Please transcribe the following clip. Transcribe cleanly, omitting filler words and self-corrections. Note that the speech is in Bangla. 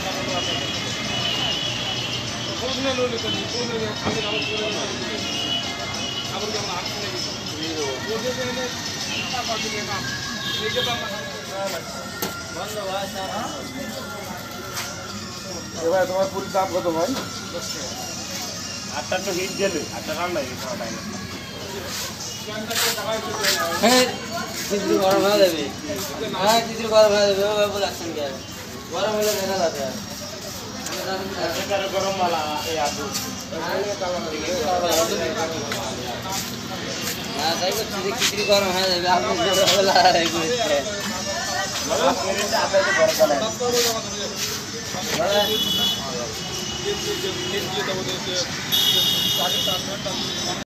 এবার তোমার পুরীর দাম কত ভাই? 8টা তো হিট দিলে 8টা রান্না হ্যাঁ চিত্র গরম হয়ে যাবে। হ্যাঁ চিত্র গরম হয়ে যাবে। ওভাবে বলাচ্ছেন কেন? গরম হলে দেখা যাবে। গরম মালা এই আদু না তাই করছি যে চিত্র গরম হয়ে যাবে। আপনি বলা বড়